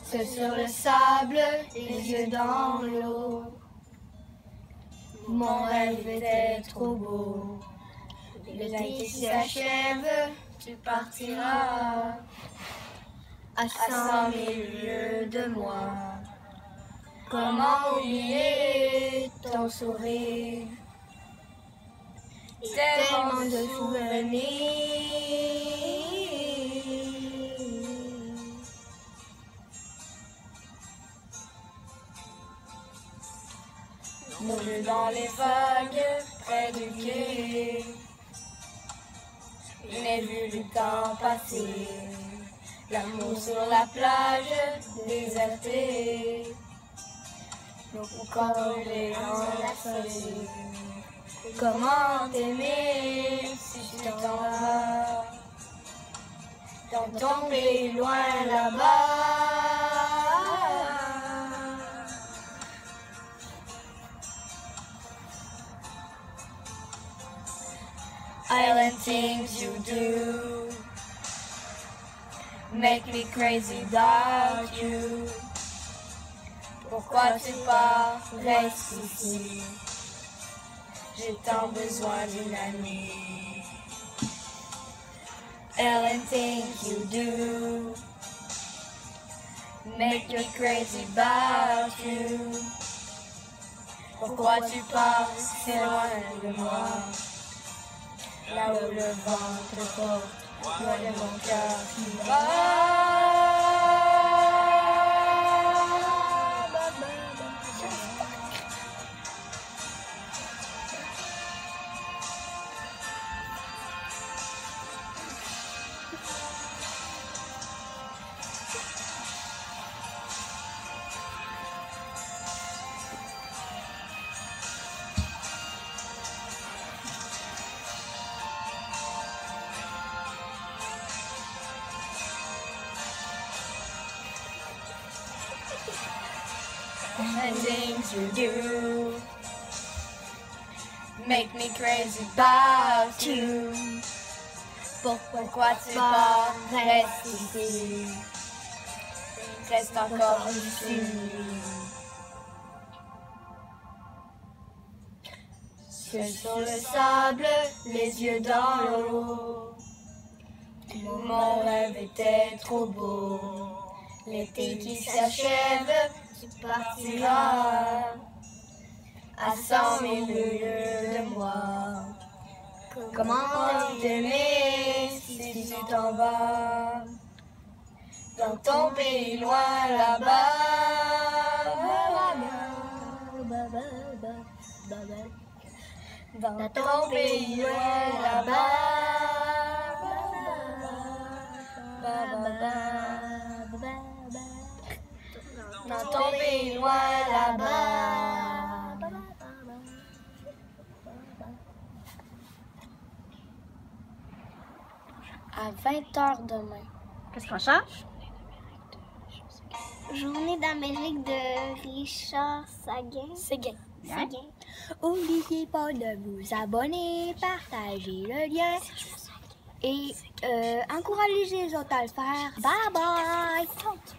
Seul sur le sable, les yeux dans l'eau. Mon rêve était trop beau. L'été qui s'achève, tu partiras à 100 000 lieues de moi. Comment oublier ton sourire? Tellement de souvenirs. Nos yeux dans les vagues, près du quai. Je n'ai vu le temps passer. L'amour sur la plage, désertée. Nos corps brûlés dans la soleil. Comment t'aimer si tu t'en vas dans ton pays loin là-bas? Island things you do make me crazy about you. Pourquoi tu pars? Reste ici. J'ai tant besoin d'une amie. Island things you do make me crazy about you. Pourquoi tu pars si loin de moi? Là où le vent te porte, loin de mon cœur qui bat. And things you do make me crazy about you. Pourquoi tu pars? Reste ici. Reste encore ici. Seul sur le sable, les yeux dans l'eau. Mon rêve était trop beau. L'été qui s'achève, tu partiras à 100 000 lieues de moi. Comment t'aimer si tu t'en vas dans ton pays loin là-bas? Dans ton pays loin là-bas. Dans ton pays loin là-bas. À 20h demain. Qu'est-ce qu'on cherche? Journée d'Amérique de Richard Séguin. Bien. N'oubliez pas de vous abonner, partager le lien et encourager les autres à le faire. Bye bye!